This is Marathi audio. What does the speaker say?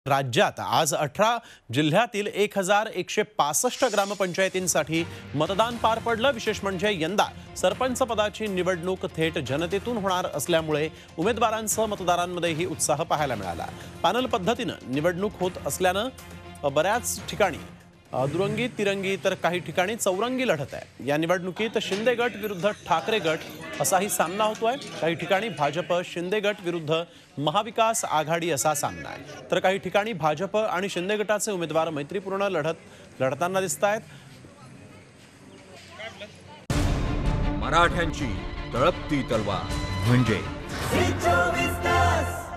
राज्यात आज 18 जिल्ह्यातील 1165 ग्रामपंचायतींसाठी मतदान पार पडलं। विशेष म्हणजे यंदा सरपंच पदाची निवडणूक थेट जनतेतून होणार असल्यामुळे उमेदवारांसह मतदारांमध्येही उत्साह पाहायला मिळाला। पॅनल पद्धतीनं निवडणूक होत असल्यानं बऱ्याच ठिकाणी दुरंगी तिरंगी तर काही ठिकाणी चौरंगी लढत आहे। या निवडणुकीत शिंदे गट विरुद्ध ठाकरे गट असाही सामना होतोय। काही ठिकाणी भाजप शिंदे गट विरुद्ध महाविकास आघाडी असा सामना आहे, तर काही ठिकाणी भाजप आणि शिंदे गटाचे उमेदवार मैत्रीपूर्ण लढताना दिसतायत। मराठ्यांची तळपती तलवार म्हणजे